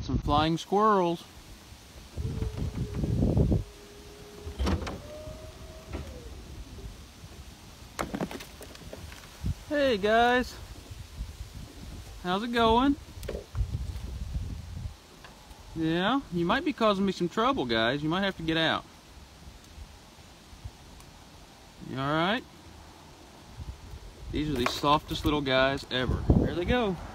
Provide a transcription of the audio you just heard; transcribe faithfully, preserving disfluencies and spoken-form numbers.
Got some flying squirrels. Hey guys, how's it going? Yeah, you might be causing me some trouble, guys. You might have to get out. You alright? These are the softest little guys ever. There they go.